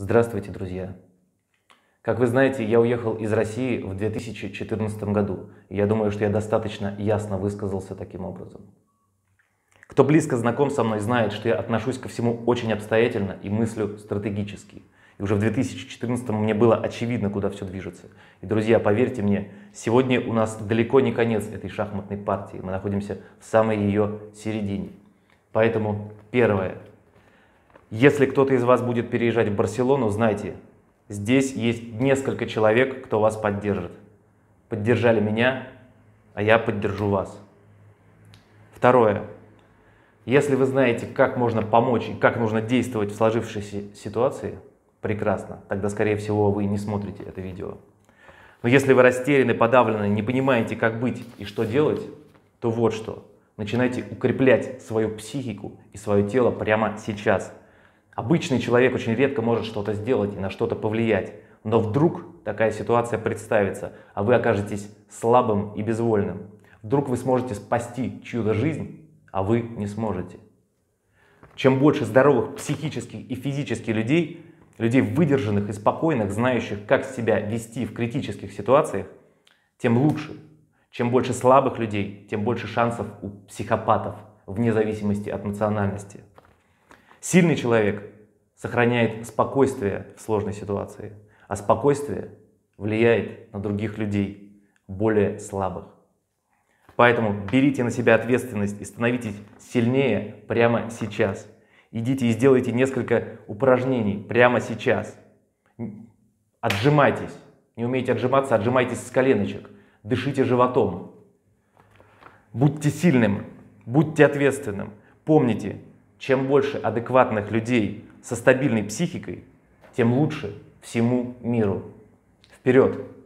Здравствуйте, друзья! Как вы знаете, я уехал из России в 2014 году. И я думаю, что я достаточно ясно высказался таким образом. Кто близко знаком со мной, знает, что я отношусь ко всему очень обстоятельно и мыслю стратегически. И уже в 2014 мне было очевидно, куда все движется. И, друзья, поверьте мне, сегодня у нас далеко не конец этой шахматной партии. Мы находимся в самой ее середине. Поэтому первое. Если кто-то из вас будет переезжать в Барселону, знайте, здесь есть несколько человек, кто вас поддержит. Поддержали меня, а я поддержу вас. Второе. Если вы знаете, как можно помочь и как нужно действовать в сложившейся ситуации, прекрасно, тогда, скорее всего, вы не смотрите это видео. Но если вы растеряны, подавлены, не понимаете, как быть и что делать, то вот что. Начинайте укреплять свою психику и свое тело прямо сейчас. Обычный человек очень редко может что-то сделать и на что-то повлиять. Но вдруг такая ситуация представится, а вы окажетесь слабым и безвольным. Вдруг вы сможете спасти чью-то жизнь, а вы не сможете. Чем больше здоровых психических и физических людей, людей выдержанных и спокойных, знающих, как себя вести в критических ситуациях, тем лучше. Чем больше слабых людей, тем больше шансов у психопатов, вне зависимости от национальности. Сильный человек сохраняет спокойствие в сложной ситуации, а спокойствие влияет на других людей, более слабых. Поэтому берите на себя ответственность и становитесь сильнее прямо сейчас. Идите и сделайте несколько упражнений прямо сейчас. Отжимайтесь. Не умеете отжиматься, отжимайтесь с коленочек. Дышите животом. Будьте сильным, будьте ответственным. Помните, чем больше адекватных людей со стабильной психикой, тем лучше всему миру. Вперед!